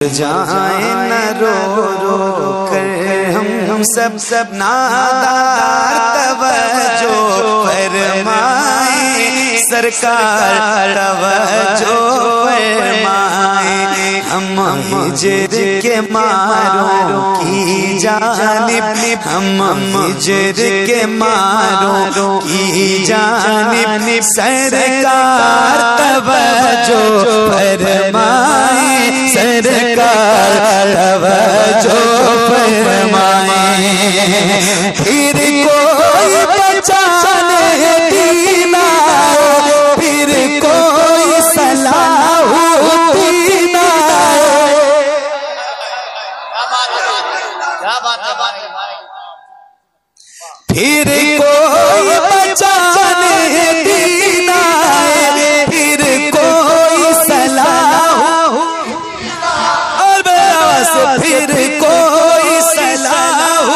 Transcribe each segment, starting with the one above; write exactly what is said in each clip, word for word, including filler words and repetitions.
جائیں نہ رو رو کر ہم سب سب نادار توجہ فرمائیں سرکار توجہ فرمائیں ہم ہجر کے ماروں کی جانب ہم ہجر کے ماروں کی جانب سرکار توجہ فرمائیں سرکار توجہ فرمائیں پھر کوئی بچانے دینا پھر کوئی صلاح دینا پھر کوئی بچانے دینا پھر کوئی صلاح پھر کوئی صلاح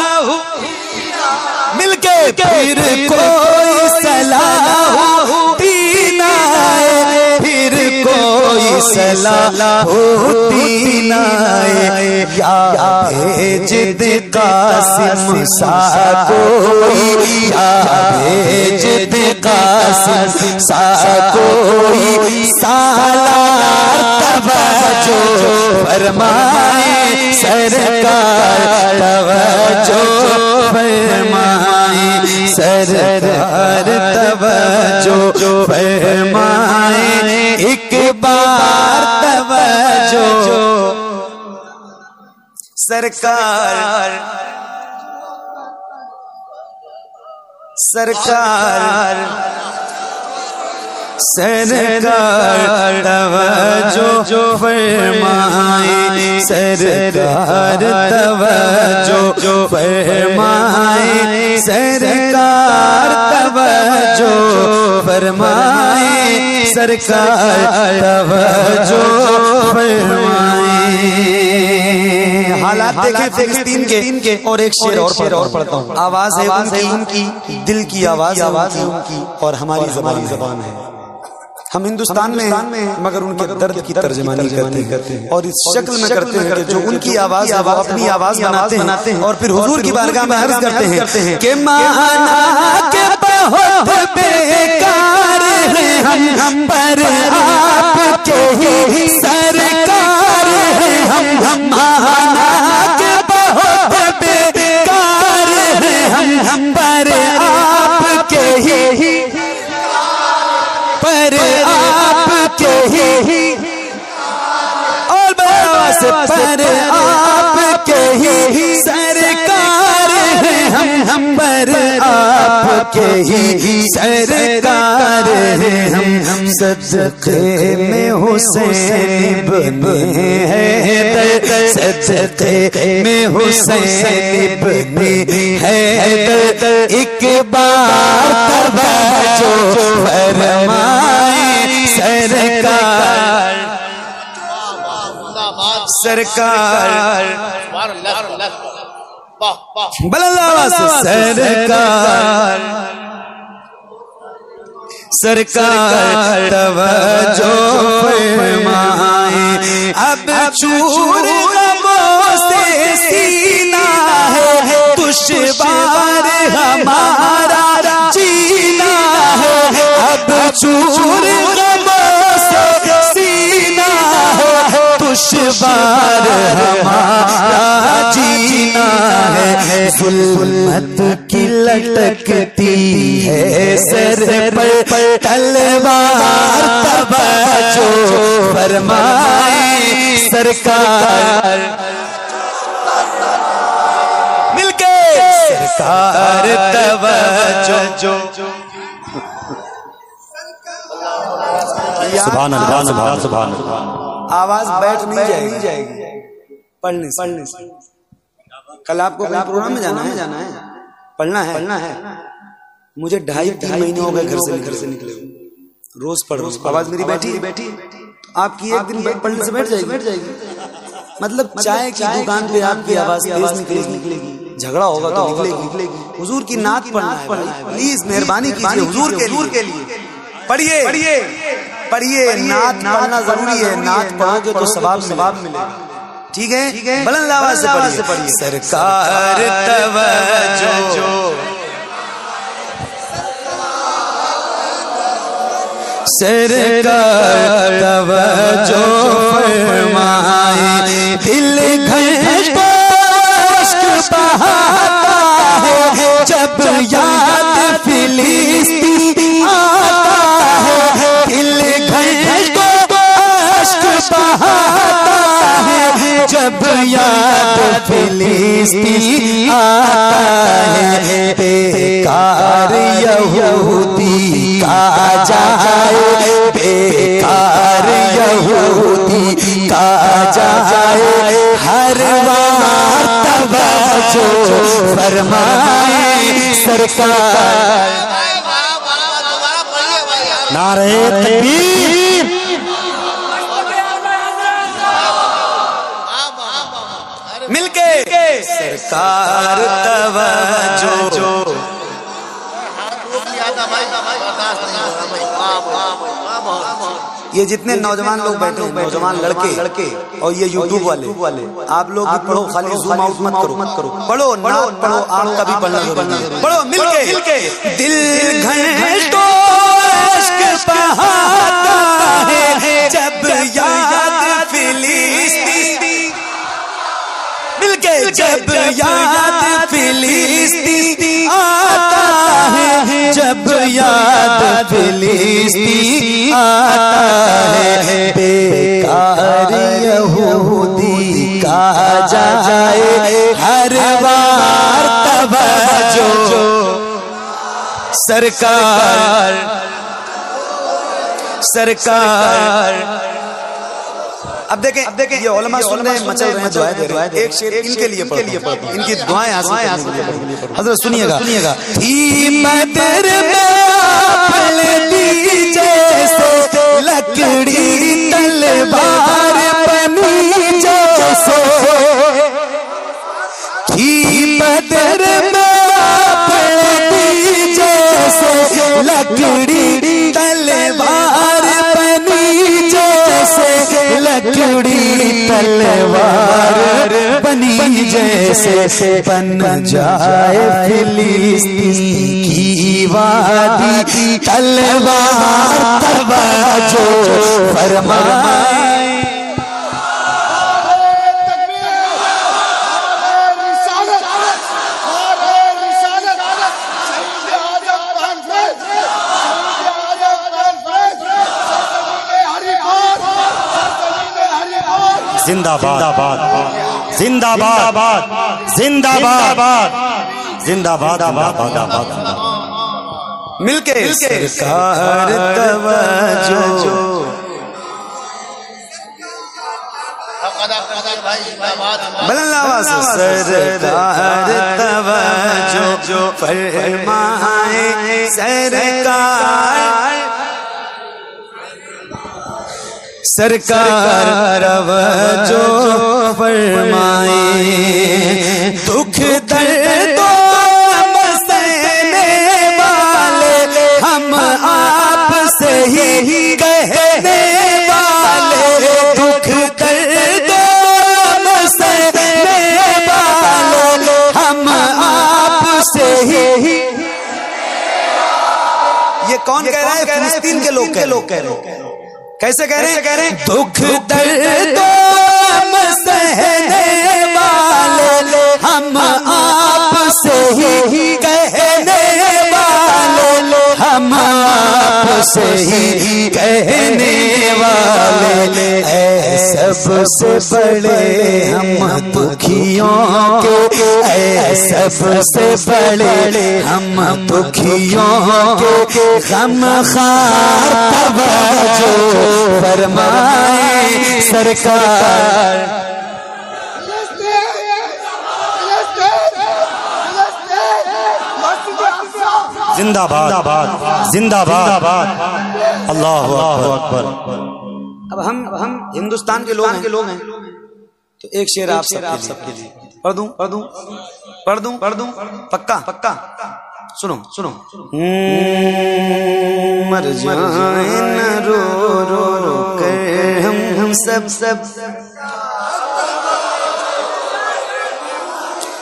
مل کے پھر کوئی صلاح دینا پھر کوئی صلاح دینا یا بھیج دے قاسم سا کوئی یا بھیج دے قاسم سا کوئی سالار توجہ فرمائیں سرکار توجہ فرمائیں سرکار توجہ فرمائیں ایک بار توجہ سرکار سرکار سرکار توجہ فرمائیں سرکار توجہ فرمائیں سرکار توجہ فرمائیں سرکار توجہ فرمائیں حالات دیکھیں فلسطین کے اور ایک شعر اور شعر اور پڑھتا ہوں آواز ہے ان کی دل کی آواز آواز ہے ان کی اور ہماری زبان زبان ہے ہم ہندوستان میں مگر ان کے درد کی ترجمانی کرتے ہیں اور اس شکل میں کرتے ہیں کہ جو ان کی آواز ہے وہ اپنی آواز بناتے ہیں اور پھر حضور کی بارگاہ میں عرض کرتے ہیں کہ مانا کہ بہت بیکار ہیں ہم پر آپ کے ہی سرکار ہیں ہم مانا کہ بہت بیکار ہیں ہم پر آپ کے ہی پر آپ کے ہی اور بس پر آپ کے ہی سرکار ہیں ہم پر آپ کے ہی سرکار ہیں ہم صدقے میں حسین بنے حیدر صدقے میں حسین بنے حیدر ایک بار توجہ فرمائیں سرکار سرکار سرکار سرکار توجہ فرمائیں اب چور غموں سے سینہ ہے دشوار ہمارا جینا ہے اب چور غموں سے سینہ ہے دشوار ہمارا جینا ہے ظلمت کی لٹکتی ہے سر پر تلوار توجہ فرمائیں سرکار مل کے سرکار توجہ سبحان اللہ سبحان سبحان آواز بیٹھ نہیں جائے گی پڑھنے پڑھنے سے کل آپ کو پروگرام میں جانا ہے جانا ہے پڑھنا ہے پڑھنا ہے مجھے ڈھائی تین مہینے ہو گئے گھر سے گھر سے نکلے روز پڑھ روز آواز میری بیٹھی بیٹھی آپ کی ایک دن پڑھنے سے بیٹھ جائے گی بیٹھ جائے گی مطلب چائے کی دکان پہ آپ کی آواز تیز نکلے گی جھگڑا ہوگا تو نکلے گی حضور کی نعت پڑھنا ہے پلیز مہربانی کیجیے حضور کے لیے پڑھیے پڑھیے نعت پڑھنا ضروری ہے نعت پڑھو گے تو ثواب ثواب ملے گا ٹھیک ہے بلند آواز سے پڑھیے. سرکار توجہ سرکار توجہ فرمائے دل گھر کو اشک بہاتا ہے جب یاد فلسطین آتا ہے دل گھر کو اشک بہاتا ہے جب یاد فلسطین آتا ہے بیکار یہودی کا جائے بیکار یہودی کا جائے ہر وار توجہ فرمائے سرکار. نعرہ تکبیر مل کے سرکار توجہ. یہ جتنے نوجوان لوگ بیٹھے ہیں نوجوان لڑکے لڑکے اور یہ یوٹیوب والے آپ لوگ بھی پڑھو خالی زوم آؤٹ مت کرو مت کرو پڑھو نعت پڑھو آپ کا بھی پڑھنا ضروری ہے. پڑھو مل کے دل گھنٹوں اشک بہاتا ہے جب یاد فلسطین مل کے جب یاد فلسطین آتا ہے جب یاد فلسطین آتا ہے بیکار یہودی کا جائے ہر بار توجہ سرکار سرکار. اب دیکھیں اب دیکھیں یہ علماء سن رہے ہیں مچل رہے ہیں دعائیں دے رہے ہیں. ایک شعر ان کے لیے پڑھتا ہوں ان کی دعائیں حاصل کرنے. حضرت سنیے گا سنیے گا تھی بدر میں پھل دی جیسے لکڑی تلوار بنی جیسے تھی بدر میں پھل دی جیسے لکڑی تلوار بنی جیسے لکڑی تلوار بنی جیسے بن جائے فلسطین کی وادی تلوار توجہ فرمائے. زندہ باد زندہ باد زندہ باد زندہ باد مل کے سرکار توجہ بلند آواز سرکار توجہ فرمائے سرکار سرکار توجہ فرمائے دکھ درد سہنے والے ہم آپ سے ہی کہنے والے دکھ درد سہنے والے ہم آپ سے ہی. یہ کون کہہ رہا ہے؟ فلسطین کے لوگ کہہ رہے ہیں. کیسے کہہ رہے ہیں؟ دکھ درد سہنے والے ہم آپ سے ہی کہنے والے ہم آپ سے ہی کہنے والے اے سب سے بڑے ہم دکھیوں کے اے سب سے بڑے ہم دکھیوں کے غم خار توجہ فرمائے سرکار. زندہ باد زندہ باد اللہ اکبر. اب ہم ہم ہندوستان کے لوگ کے لوگ ہیں تو ایک شعر آپ سب کے لیے پڑھ دوں پڑھ دوں پڑھ دوں پڑھ دوں پکا پکا سنو سنو. مر جائیں نہ رو رو رو کر ہم ہم سب سب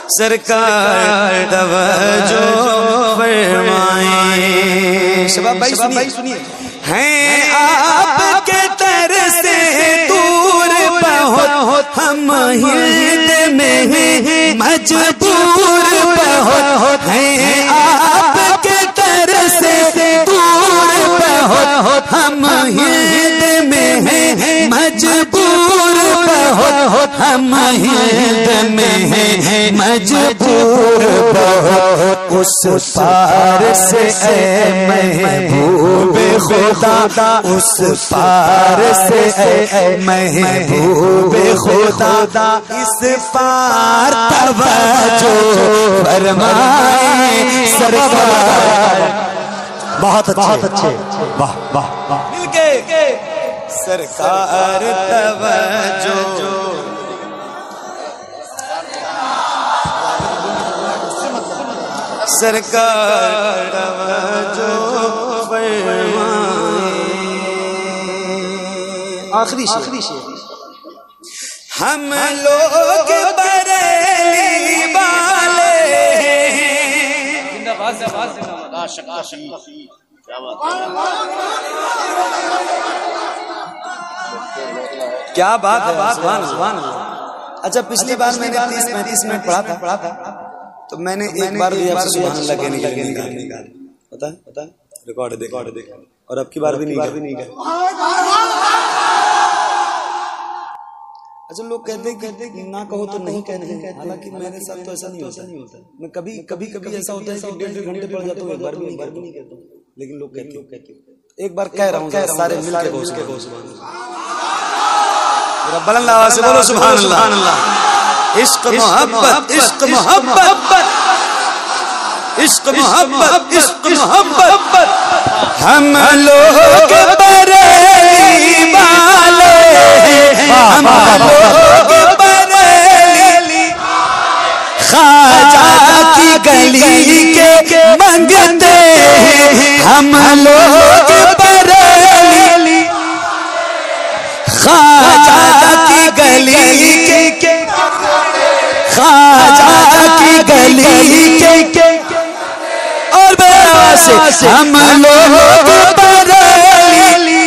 سرکار توجہ فرمائیں. شباب بھائی سنیے ہیں آپ کے در سے دور بہت ہم ہند میں مجبور بہت ہیں آپ کے در سے دور بہت ہم ہند میں مجبور بہت ہم ہند میں مجبور بہت اس پار سے اے محبوب خدا اس پار سے اے محبوب خدا اس پار توجہ فرمائیں سرکار. بہت بہت اچھے واہ واہ واہ مل کے سرکار توجہ سرکار توجہ فرمائیں. آخری شعر. ہم لوگ بریلی والے کیا بات ہے. سبحان اللہ. اچھا پچھلی بار میں نے تیس پینتیس منٹ پڑھا تھا پڑھا تھا تو میں نے ایک بار بھی آپ سے سبحان اللہ کہنے کے لیے نہیں کہا. پتہ ہے پتہ ہے ریکارڈ دیکھا اور اب کی بار بھی نہیں کہا. اچھا لوگ کہتے کہتے کہ نہ کہو تو نہیں کہتے ہیں، حالانکہ میرے ساتھ تو ایسا نہیں ہوتا. میں کبھی کبھی کبھی ایسا ہوتا ہے کہ ڈیڑھ ڈیڑھ گھنٹے پڑھ جاتا ہوں ایک بار بھی نہیں کہتا ہوں، لیکن لوگ کہتے ہیں. ایک بار کہہ رہا ہوں سارے مل کے کہو سبحان اللہ. بلند آواز سے بولو سبحان اللہ. عشق محبت عشق محبت عشق محبت عشق محبت ہم لوگ بریلی والے ہم لوگ بریلی خواجہ کی گلی کے منگتے ہم لوگ بریلی خواجہ کی گلی کے خواجہ کی گلی کے اور ہم لوگ بریلی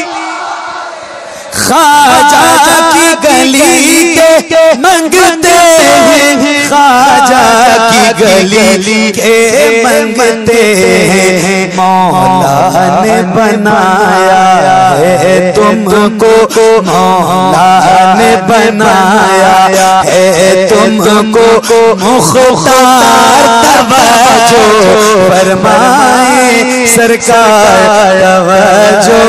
خواجہ کی گلی کے منگتے ہیں خواجہ کی گلی کے منگتے ہیں. مولا نے بنایا ہے تم کو مولا نے بنایا ہے تم کو مختار توجہ فرمائیں سرکار توجہ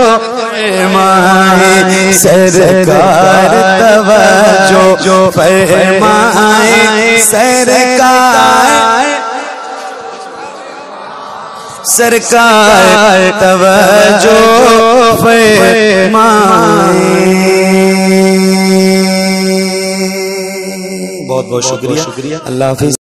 فرمائیں سرکار توجہ فرمائیں سرکار سرکار توجہ فرمائیں. بہت بہت شکریہ. اللہ حافظ.